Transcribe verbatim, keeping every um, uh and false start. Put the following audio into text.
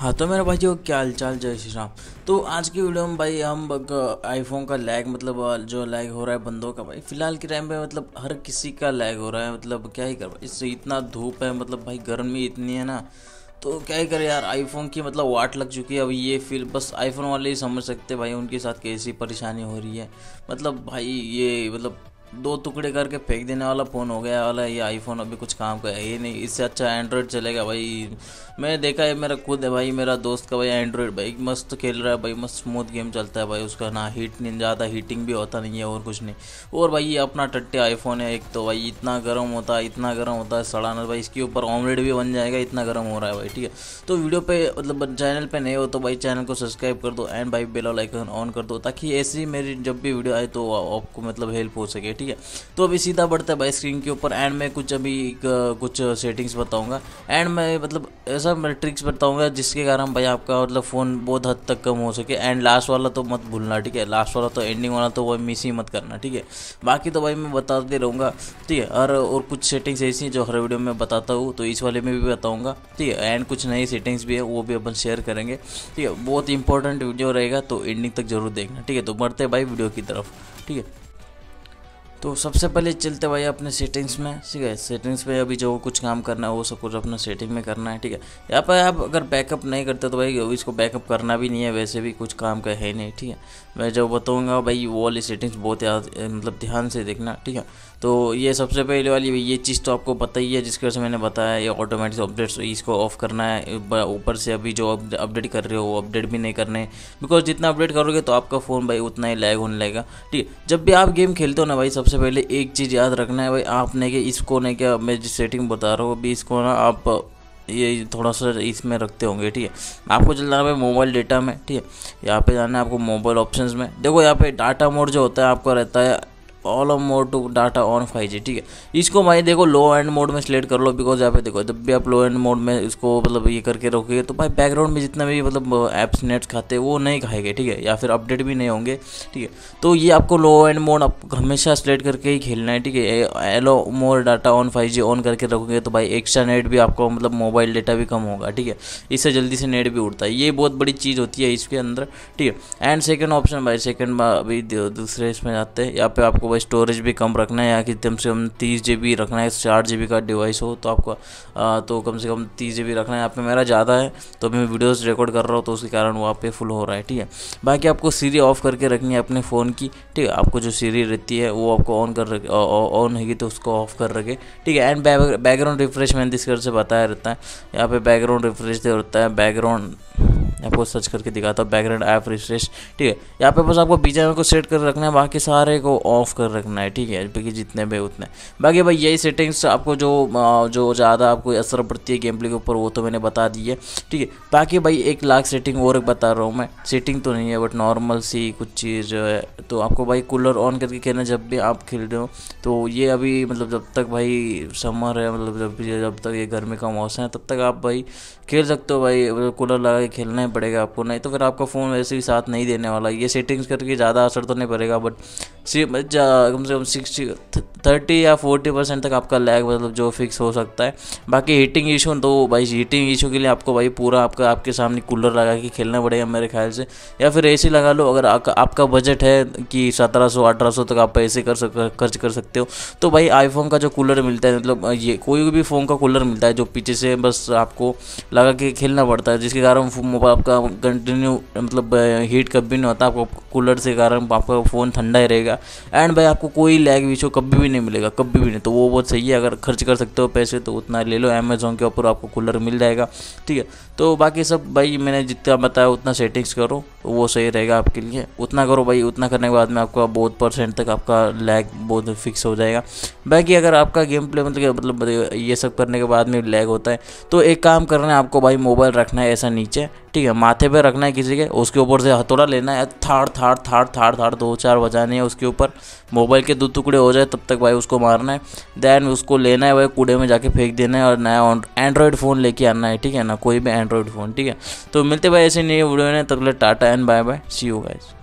हाँ तो मेरे भाइयों क्या हाल चाल, जय श्री राम। तो आज की वीडियो में भाई हम आईफोन का लैग मतलब अ, जो लैग हो रहा है बंदों का भाई फिलहाल के टाइम पे मतलब हर किसी का लैग हो रहा है। मतलब क्या ही कर, इससे इतना धूप है, मतलब भाई गर्मी इतनी है ना, तो क्या ही करे यार। आईफोन की मतलब वाट लग चुकी है अभी, ये फील बस आईफोन वाले ही समझ सकते भाई उनके साथ कैसी परेशानी हो रही है। मतलब भाई ये मतलब दो टुकड़े करके फेंक देने वाला फ़ोन हो गया वाला ये आईफोन, अभी कुछ काम का है ही नहीं। इससे अच्छा एंड्रॉयड चलेगा भाई। मैंने देखा है, मेरा खुद है भाई, मेरा दोस्त का भाई एंड्रॉयड भाई मस्त खेल रहा है भाई, मस्त स्मूथ गेम चलता है भाई उसका, ना हीट नहीं, ज़्यादा हीटिंग भी होता नहीं है और कुछ नहीं। और भाई ये अपना टट्टे आईफोन है एक तो भाई, इतना गर्म होता है, इतना गर्म होता है सड़ाना भाई, इसके ऊपर ऑमलेट भी बन जाएगा, इतना गर्म हो रहा है भाई। ठीक है, तो वीडियो पे मतलब चैनल पे नए हो तो भाई चैनल को सब्सक्राइब कर दो एंड भाई बेल आइकन ऑन कर दो, ताकि ऐसी मेरी जब भी वीडियो आए तो आपको मतलब हेल्प हो सके। ठीक है, तो अभी सीधा बढ़ता है भाई स्क्रीन के ऊपर एंड में कुछ अभी क- कुछ सेटिंग्स बताऊंगा एंड में मतलब ऐसा मैं ट्रिक्स बताऊंगा जिसके कारण भाई आपका मतलब फ़ोन बहुत हद तक कम हो सके। एंड लास्ट वाला तो मत भूलना, ठीक है, लास्ट वाला तो एंडिंग वाला तो वो मिस ही मत करना। ठीक है, बाकी तो भाई मैं बताते रहूँगा। ठीक है, और और कुछ सेटिंग्स ऐसी हैं जो हर वीडियो में बताता हूँ, तो इस वाले में भी बताऊँगा। ठीक है, एंड कुछ नई सेटिंग्स भी है वो भी अपन शेयर करेंगे। ठीक है, बहुत इंपॉर्टेंट वीडियो रहेगा तो एंडिंग तक जरूर देखना। ठीक है, तो बढ़ते भाई वीडियो की तरफ। ठीक है, तो सबसे पहले चलते भाई अपने सेटिंग्स में। ठीक है, सेटिंग्स पे अभी जो कुछ काम करना है वो सब कुछ अपना सेटिंग में करना है। ठीक है, यहाँ पर आप अगर बैकअप नहीं करते तो भाई इसको बैकअप करना भी नहीं है, वैसे भी कुछ काम का है नहीं। ठीक है, मैं जो बताऊँगा भाई वो वाली सेटिंग्स बहुत याद मतलब ध्यान से देखना। ठीक है, तो ये सबसे पहले वाली ये चीज़ तो आपको पता ही है, जिसकी वजह से मैंने बताया ये ऑटोमेटिक अपडेट्स, इसको ऑफ करना है। ऊपर से अभी जो अपडेट कर रहे हो वो अपडेट भी नहीं करने, बिकॉज जितना अपडेट करोगे तो आपका फ़ोन भाई उतना ही लैग होने लगेगा। ठीक है, जब भी आप गेम खेलते हो ना भाई सबसे पहले एक चीज़ याद रखना है भाई, आपने कि इसको नहीं, क्या मैं जिस सेटिंग बता रहा हूँ अभी इसको ना आप ये थोड़ा सा इसमें रखते होंगे। ठीक है, आपको चलना है भाई मोबाइल डेटा में। ठीक है, यहाँ पे जाना है आपको मोबाइल ऑप्शंस में। देखो यहाँ पे डाटा मोड जो होता है आपका रहता है all of mode to data on five G. ठीक है, इसको भाई देखो लो एंड मोड में सिलेक्ट कर लो, बिकॉज यहाँ पे देखो जब भी आप लो एंड मोड में इसको मतलब ये करके रखोगे तो भाई बैकग्राउंड में जितना भी मतलब ऐप्स नेट्स खाते हैं वो नहीं खाएंगे। ठीक है, या फिर अपडेट भी नहीं होंगे। ठीक है, तो ये आपको लो एंड मोड आप हमेशा सिलेक्ट करके ही खेलना है। ठीक है, allow more data on five G ऑन करके रखोगे तो भाई एक्स्ट्रा नेट भी आपको मतलब मोबाइल डेटा भी कम होगा। ठीक है, इससे जल्दी से नेट भी उड़ता है, ये बहुत बड़ी चीज़ होती है इसके अंदर। ठीक है, एंड सेकेंड ऑप्शन भाई सेकेंड अभी दूसरे इसमें जाते हैं। यहाँ पे आपको भाई स्टोरेज भी कम रखना है, या कि कम से कम तीस जी बी रखना है। चार जी बी का डिवाइस हो तो आपको आ, तो कम से कम तीस जी बी रखना है। यहाँ पे मेरा ज़्यादा है तो मैं वीडियोस रिकॉर्ड कर रहा हूँ तो उसके कारण वहाँ पे फुल हो रहा है। ठीक है, बाकी आपको सीरी ऑफ करके रखनी है अपने फ़ोन की। ठीक है, आपको जो सीरी रहती है वो आपको ऑन कर रखे, ऑन होगी तो उसको ऑफ कर रखे। ठीक है, एंड बैकग्राउंड रिफ्रेश मैंने जिस घर से बताया रहता है, यहाँ पे बैकग्राउंड रिफ्रेश होता है, बैकग्राउंड आपको सर्च करके दिखाता हूँ बैकग्राउंड ऐप रिफ्रेश। ठीक है, यहाँ पे बस आपको बीजेएमआई को सेट कर रखना है, बाकी सारे को ऑफ कर रखना है। ठीक है, बाकी जितने भी उतने, बाकी भाई यही सेटिंग्स आपको जो जो ज़्यादा आपको असर पड़ती है गेम प्ले के ऊपर वो तो मैंने बता दी है। ठीक है, बाकी भाई एक लाख सेटिंग और एक बता रहा हूँ मैं, सेटिंग तो नहीं है बट नॉर्मल सी कुछ चीज़ जो है। तो आपको भाई कूलर ऑन करके खेलना जब भी आप खेल रहे हो, तो ये अभी मतलब जब तक भाई समर है, मतलब जब भी जब तक ये गर्मी का मौसम है तब तक आप भाई खेल सकते हो भाई, कूलर लगा के खेलना ही पड़ेगा आपको, नहीं तो फिर आपका फ़ोन वैसे भी साथ नहीं देने वाला। ये सेटिंग्स करके ज़्यादा असर तो नहीं पड़ेगा बट कम से कम सिक्सटी थर्टी या फोर्टी परसेंट तक आपका लैग मतलब जो फिक्स हो सकता है। बाकी हीटिंग इशू तो भाई हीटिंग इशू के लिए आपको भाई पूरा आपका आपके सामने कूलर लगा के खेलना पड़ेगा मेरे ख्याल से, या फिर एसी लगा लो। अगर आ, आपका बजट है कि सत्रह सौ अठारह सौ तक आप ऐसे कर सक खर्च कर सकते हो तो भाई आईफोन का जो कूलर मिलता है, मतलब ये कोई भी फ़ोन का कूलर मिलता है जो पीछे से बस आपको लगा के खेलना पड़ता है, जिसके कारण मोबाइल आपका कंटिन्यू मतलब हीट कभी नहीं होता, आपको कूलर से कारण आपका फ़ोन ठंडा ही रहेगा। एंड भाई आपको कोई लैग इशू कभी भी नहीं मिलेगा, कभी भी नहीं, तो वो बहुत सही है। अगर खर्च कर सकते हो पैसे तो उतना ले लो, अमेज़ॉन के ऊपर आपको कूलर मिल जाएगा। ठीक है, तो बाकी सब भाई मैंने जितना बताया उतना सेटिंग्स करो, वो सही रहेगा आपके लिए, उतना करो भाई। उतना करने के बाद में आपका बहुत परसेंट तक आपका लैग बहुत फिक्स हो जाएगा। बाकी अगर आपका गेम प्ले मतलब मतलब ये सब करने के बाद में लैग होता है तो एक काम करना है आपको भाई, मोबाइल रखना है ऐसा नीचे। ठीक है, माथे पे रखना है किसी के, उसके ऊपर से हथौड़ा लेना है, थाड़ थाड़ थाड़ थाड़ थाड़ दो चार बजाने हैं उसके ऊपर, मोबाइल के दो टुकड़े हो जाए तब तक भाई उसको मारना है। देन उसको लेना है भाई कूड़े में जाके फेंक देना है और नया एंड्रॉयड फ़ोन लेके आना है। ठीक है ना, कोई भी एंड्रॉयड फ़ोन। ठीक है, तो मिलते भाई ऐसे नई वीडियो में, तब तक tata and bye bye, see you guys.